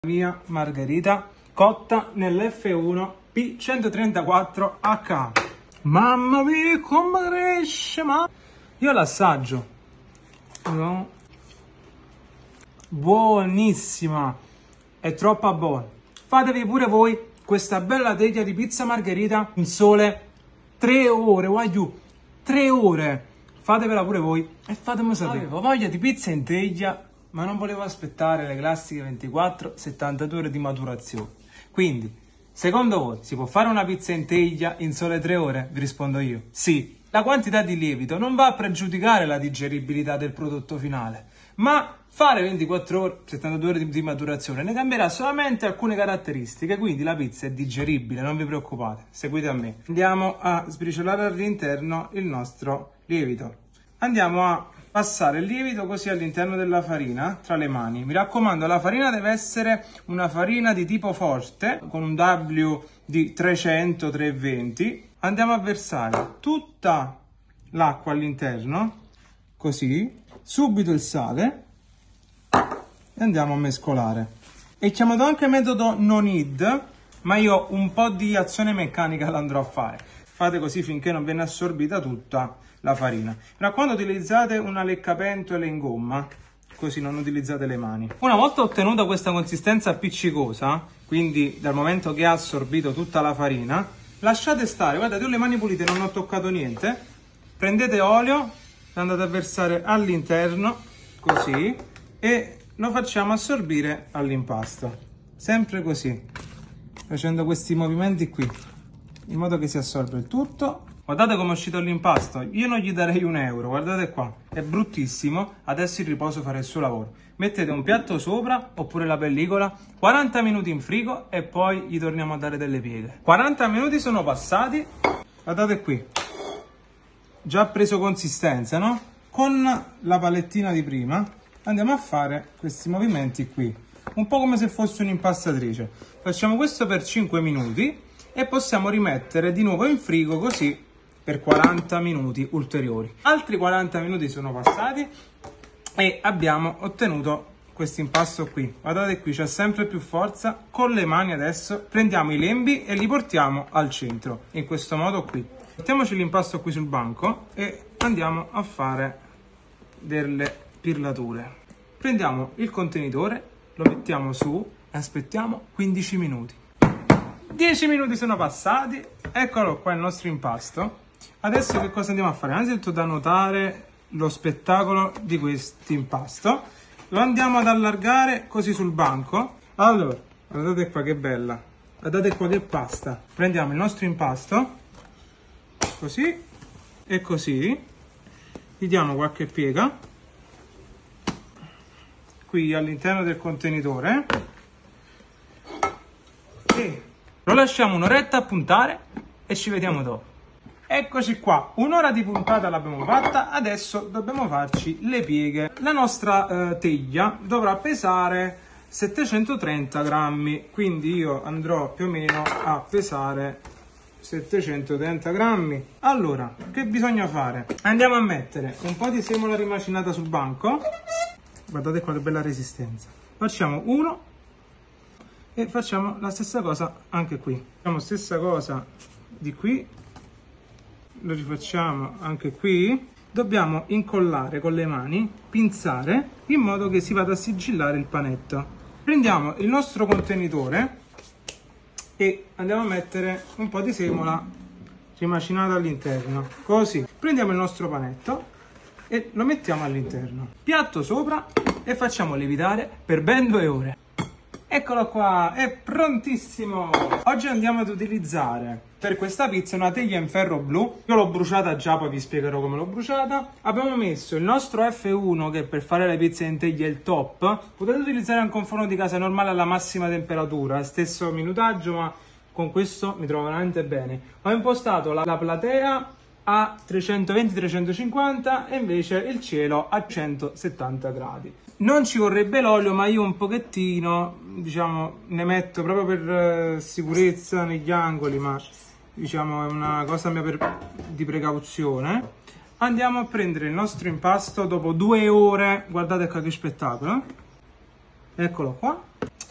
Mia margherita cotta nell'F1 P134H. Mamma mia come cresce, ma io l'assaggio. No. Buonissima, è troppo buona. Fatevi pure voi questa bella teglia di pizza margherita in sole 3 ore, guagliù, 3 ore. Fatevela pure voi e fatemi sapere. Avevo voglia di pizza in teglia, ma non volevo aspettare le classiche 24-72 ore di maturazione. Quindi, secondo voi, si può fare una pizza in teglia in sole 3 ore? Vi rispondo io, sì. La quantità di lievito non va a pregiudicare la digeribilità del prodotto finale, ma fare 24 ore, 72 ore di maturazione ne cambierà solamente alcune caratteristiche, quindi la pizza è digeribile, non vi preoccupate, seguite a me. Andiamo a sbriciolare all'interno il nostro lievito. Andiamo a passare il lievito così all'interno della farina tra le mani. Mi raccomando, la farina deve essere una farina di tipo forte con un W di 300-320. Andiamo a versare tutta l'acqua all'interno, così, subito il sale e andiamo a mescolare. È chiamato anche metodo no knead, ma io un po' di azione meccanica l'andrò a fare. Fate così finché non viene assorbita tutta la farina. Mi raccomando, utilizzate una leccapentole in gomma, così non utilizzate le mani. Una volta ottenuta questa consistenza appiccicosa, quindi dal momento che ha assorbito tutta la farina, lasciate stare. Guardate, io ho le mani pulite, non ho toccato niente. Prendete olio, lo andate a versare all'interno, così, e lo facciamo assorbire all'impasto. Sempre così, facendo questi movimenti qui, in modo che si assorbe il tutto. Guardate come è uscito l'impasto, io non gli darei €1, guardate qua, è bruttissimo, adesso il riposo farà il suo lavoro. Mettete un piatto sopra, oppure la pellicola, 40 minuti in frigo e poi gli torniamo a dare delle pieghe. 40 minuti sono passati, guardate qui, già preso consistenza, no? Con la palettina di prima andiamo a fare questi movimenti qui, un po' come se fosse un'impastatrice. Facciamo questo per 5 minuti e possiamo rimettere di nuovo in frigo così per 40 minuti ulteriori. Altri 40 minuti sono passati e abbiamo ottenuto questo impasto qui. Guardate qui, c'è sempre più forza. Con le mani adesso prendiamo i lembi e li portiamo al centro, in questo modo qui. Mettiamoci l'impasto qui sul banco e andiamo a fare delle pirlature. Prendiamo il contenitore, lo mettiamo su e aspettiamo 15 minuti. 10 minuti sono passati, eccolo qua il nostro impasto. Adesso che cosa andiamo a fare? Innanzitutto da notare lo spettacolo di questo impasto. Lo andiamo ad allargare così sul banco. Allora, guardate qua che bella, guardate qua che pasta. Prendiamo il nostro impasto, così e così, gli diamo qualche piega qui all'interno del contenitore e lo lasciamo un'oretta a puntare e ci vediamo dopo. Eccoci qua, un'ora di puntata l'abbiamo fatta, adesso dobbiamo farci le pieghe. La nostra teglia dovrà pesare 730 grammi, quindi io andrò più o meno a pesare 730 grammi. Allora, che bisogna fare? Andiamo a mettere un po' di semola rimacinata sul banco. Guardate qua che bella resistenza. Facciamo uno e facciamo la stessa cosa anche qui. Facciamo la stessa cosa di qui, lo rifacciamo anche qui. Dobbiamo incollare con le mani, pinzare, in modo che si vada a sigillare il panetto. Prendiamo il nostro contenitore e andiamo a mettere un po' di semola rimacinata all'interno, così. Prendiamo il nostro panetto e lo mettiamo all'interno, piatto sopra e facciamo lievitare per ben 2 ore. Eccolo qua, è prontissimo! Oggi andiamo ad utilizzare per questa pizza una teglia in ferro blu. Io l'ho bruciata già, poi vi spiegherò come l'ho bruciata. Abbiamo messo il nostro F1 che per fare le pizze in teglia è il top. Potete utilizzare anche un forno di casa normale alla massima temperatura, stesso minutaggio, ma con questo mi trovo veramente bene. Ho impostato la platea a 320-350 e invece il cielo a 170 gradi. Non ci vorrebbe l'olio, ma io un pochettino, diciamo, ne metto proprio per sicurezza negli angoli, ma diciamo è una cosa mia di precauzione. Andiamo a prendere il nostro impasto dopo 2 ore, guardate qua che spettacolo. Eccolo qua.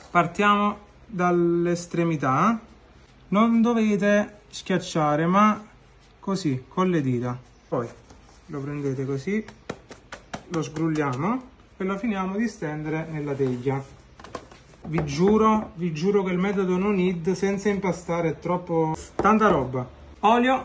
partiamo dall'estremità. Non dovete schiacciare, ma così, con le dita. Poi lo prendete così, lo sgrulliamo e lo finiamo di stendere nella teglia. Vi giuro che il metodo no knead senza impastare è troppo... tanta roba. Olio,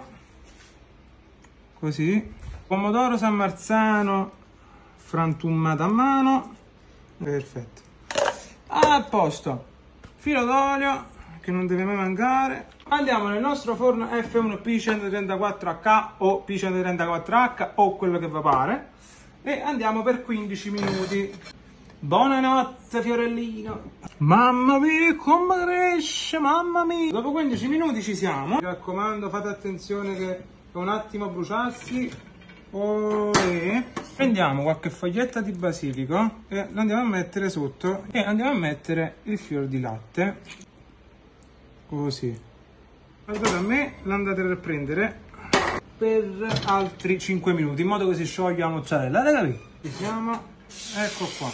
così. Pomodoro San Marzano frantumato a mano. Perfetto. A posto. Filo d'olio, che non deve mai mancare. Andiamo nel nostro forno F1 P134H o P134H o quello che vi pare e andiamo per 15 minuti. Buonanotte Fiorellino. Mamma mia come cresce, mamma mia. Dopo 15 minuti ci siamo. Mi raccomando, fate attenzione che un attimo bruciarsi. Prendiamo qualche foglietta di basilico e lo andiamo a mettere sotto e andiamo a mettere il fior di latte. Così. Allora a me l'andate a prendere per altri 5 minuti in modo che si scioglie la mozzarella. Avete capito? Ci siamo. Ecco qua.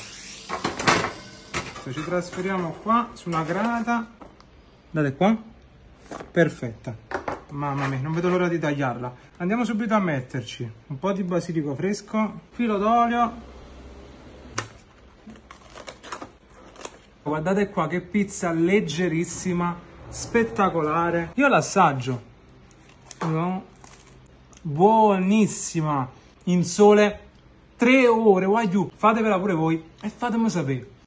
Ci trasferiamo qua su una grata. Guardate qua. Perfetta. Mamma mia, non vedo l'ora di tagliarla. Andiamo subito a metterci un po' di basilico fresco, filo d'olio. Guardate qua che pizza leggerissima, spettacolare. Io l'assaggio. No? Buonissima. In sole 3 ore, guagliù. Fatevela pure voi e fatemi sapere.